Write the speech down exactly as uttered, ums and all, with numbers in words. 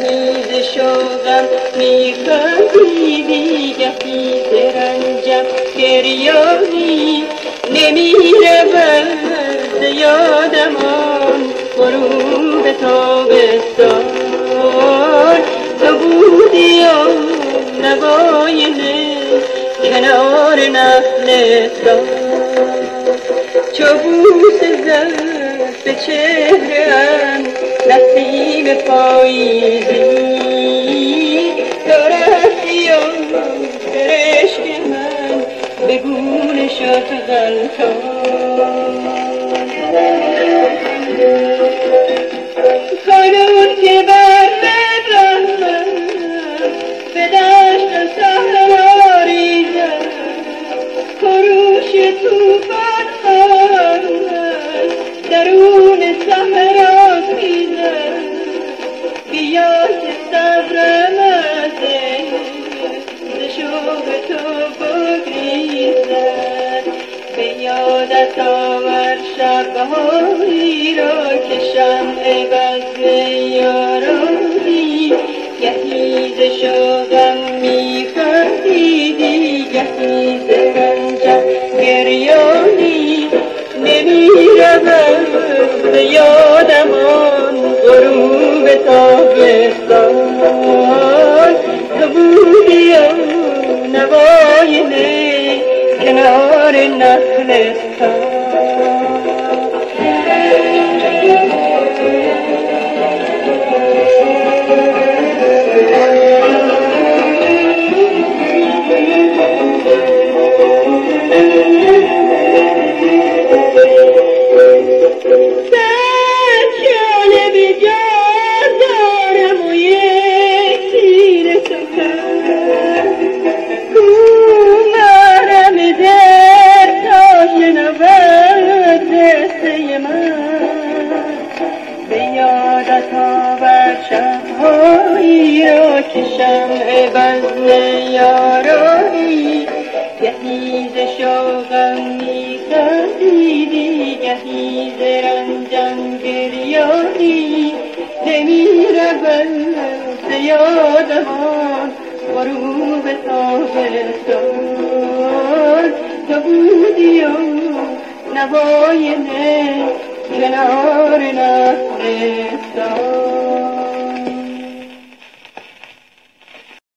گهی ز شوقم میخندیدی گهی ز رنجم گریانی نمیرود ز یادم آن غروب تابستان تو بودی و نوای نی کنار نخلستان چو بوس زد به چهره‌ام نسیم پاییزی تو رفتی و سرشک من به گونه شد غلطان کنون که بر ره‌ام به دشت صحرا ریزد خروش طوفان درون صحرا خیزد بیا که صبرم از ز شوق تو بگریزد به یادت آور شب‌هایی را که شمع بزم یارانی گهی ز شوقم میخندیدی گهی ز رنجم گریانی نمیرود به یادم آن غروب تابستان تو بودی و نوای نی کنار نخلستان شب‌هایی را که شمع بزم یارانی گهی ز شوقم میخندیدی گهی ز رنجم گریانی نمیرود ز یادم آن غروب تابستان تو بودی و نوای نی کنار نخلستان